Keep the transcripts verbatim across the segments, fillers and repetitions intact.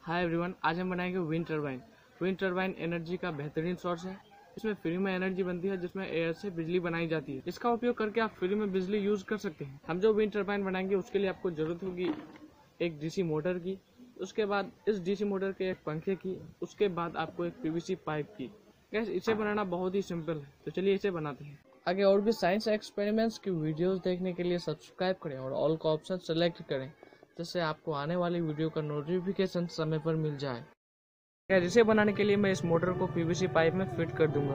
Hi everyone, आज हम बनाएंगे wind turbine. Wind turbine energy का बेहतरीन सोर्स है। इसमें फ्री में एनर्जी बनती है जिसमें एयर से बिजली बनाई जाती है। इसका उपयोग करके आप फ्री में बिजली यूज कर सकते हैं। हम जो विंड टरबाइन बनाएंगे उसके लिए आपको जरूरत होगी एक डीसी मोटर की, उसके बाद इस डीसी मोटर के एक पंखे की, उसके बाद आपको एक पीवीसी पाइप की। गैस इसे बनाना बहुत ही सिंपल है, तो चलिए इसे बनाते हैं। आगे और भी साइंस एक्सपेरिमेंट्स की वीडियोस देखने के लिए सब्सक्राइब करें और ऑल का ऑप्शन सेलेक्ट करें, जिससे आपको आने वाली वीडियो का नोटिफिकेशन समय पर मिल जाए। गैस इसे बनाने के लिए मैं इस मोटर को पीवीसी पाइप में फिट कर दूंगा।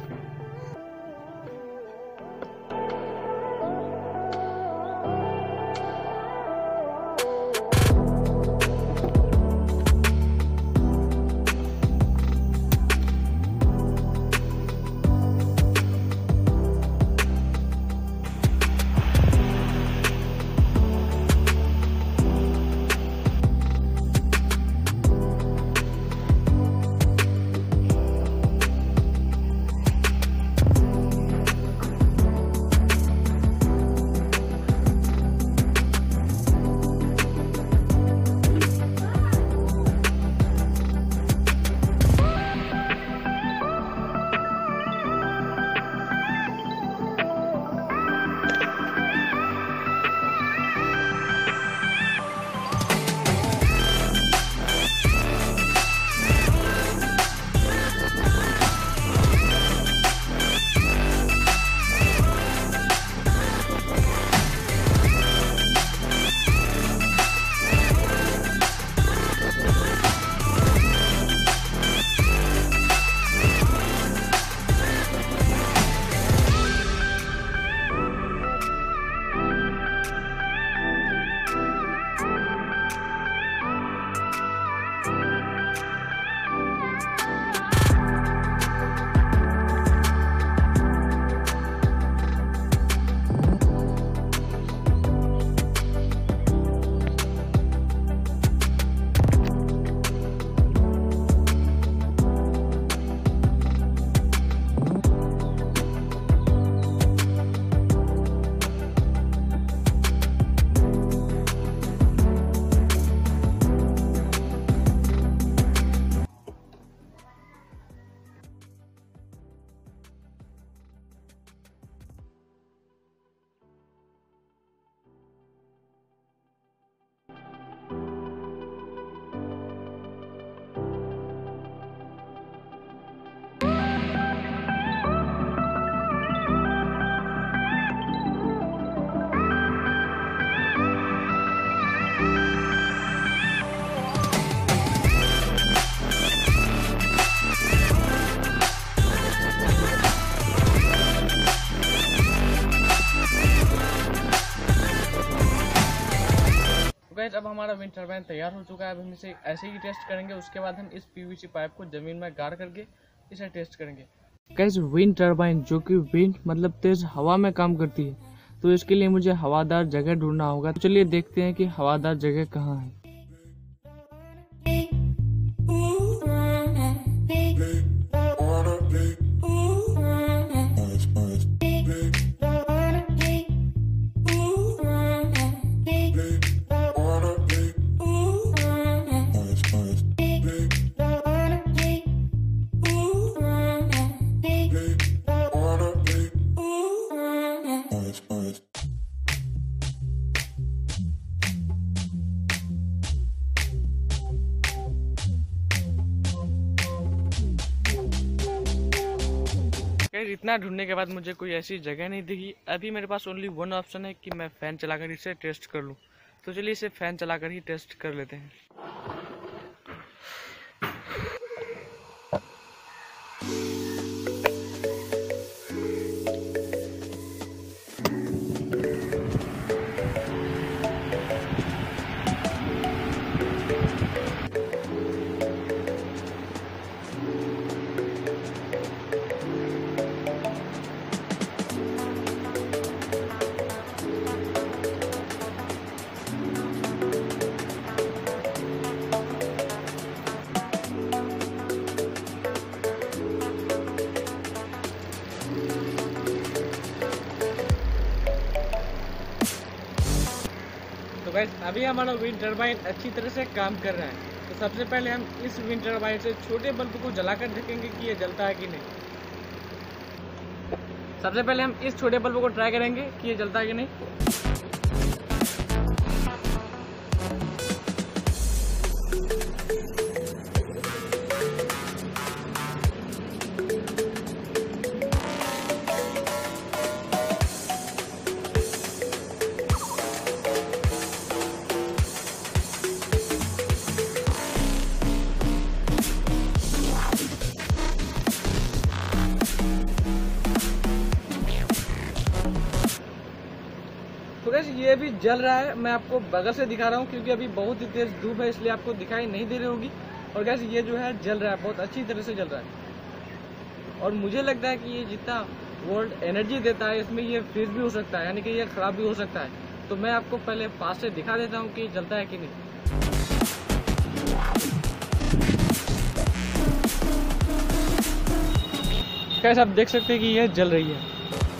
अब हमारा विंड टरबाइन तैयार हो चुका है। अब हम इसे ऐसे ही टेस्ट करेंगे। उसके बाद हम इस पीवीसी पाइप को जमीन में गाड़ करके इसे टेस्ट करेंगे। गाइस विंड टरबाइन जो कि विंड मतलब तेज हवा में काम करती है, तो इसके लिए मुझे हवादार जगह ढूंढना होगा। तो चलिए देखते हैं कि हवादार जगह कहाँ है। इतना ढूंढने के बाद मुझे कोई ऐसी जगह नहीं दिखी। अभी मेरे पास ओनली वन ऑप्शन है कि मैं फैन चलाकर इसे टेस्ट कर लूं। तो चलिए इसे फैन चलाकर ही टेस्ट कर लेते हैं। गाइस अभी हमारा विंड टरबाइन अच्छी तरह से काम कर रहा है। तो सबसे पहले हम इस विंड टरबाइन से छोटे बल्ब को जलाकर देखेंगे कि ये जलता है कि नहीं। सबसे पहले हम इस छोटे बल्ब को ट्राई करेंगे कि ये जलता है कि नहीं। तो गाइस ये भी जल रहा है, मैं आपको बगल से दिखा रहा हूँ क्योंकि अभी बहुत ही तेज धूप है इसलिए आपको दिखाई नहीं दे रही होगी। और गाइस ये जो है जल रहा है, बहुत अच्छी तरह से जल रहा है। और मुझे लगता है कि ये जितना वोल्ट एनर्जी देता है इसमें ये फ्रीज भी हो सकता है, यानी कि ये खराब भी हो सकता है। तो मैं आपको पहले पास से दिखा देता हूँ कि जलता है कि नहीं। गाइस आप देख सकते हैं कि ये जल रही है।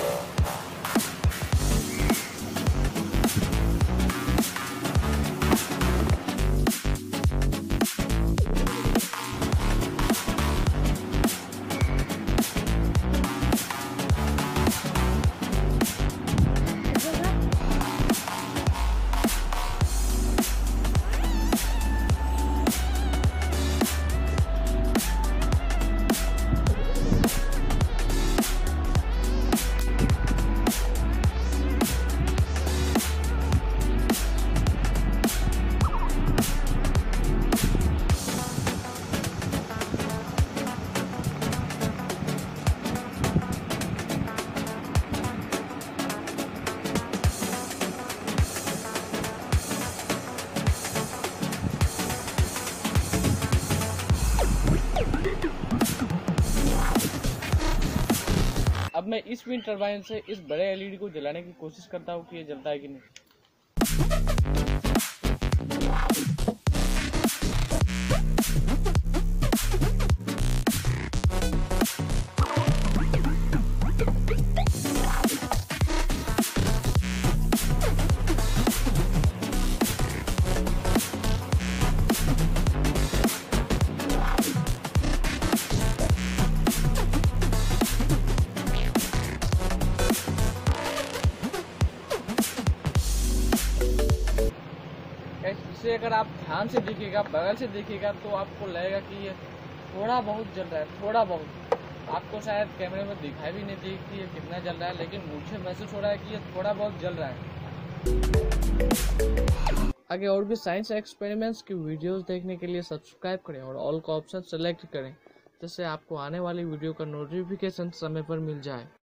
अब मैं इस विंड टरबाइन से इस बड़े एलईडी को जलाने की कोशिश करता हूँ कि ये जलता है कि नहीं। इसे अगर आप ध्यान से देखिएगा, बगल से देखिएगा तो आपको लगेगा कि ये थोड़ा बहुत जल रहा है, थोड़ा बहुत। आपको शायद कैमरे में दिखाई भी नहीं दी कि ये कितना जल रहा है, लेकिन मुझे महसूस हो रहा है कि ये थोड़ा बहुत जल रहा है। आगे और भी साइंस एक्सपेरिमेंट्स की वीडियोस देखने के लिए सब्सक्राइब करें और ऑल का ऑप्शन सेलेक्ट करें, जिससे आपको आने वाली वीडियो का नोटिफिकेशन समय पर मिल जाए।